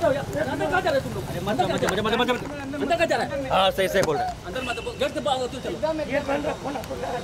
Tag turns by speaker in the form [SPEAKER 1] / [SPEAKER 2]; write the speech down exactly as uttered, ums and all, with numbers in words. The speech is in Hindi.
[SPEAKER 1] अंदर कहाँ जा रहे तुम लोग? अरे मत मत मत मत मत अंदर कहाँ जा रहा है?
[SPEAKER 2] हाँ सही सही बोल रहे हैं।
[SPEAKER 1] अंदर मत गेट के बाहर चलो।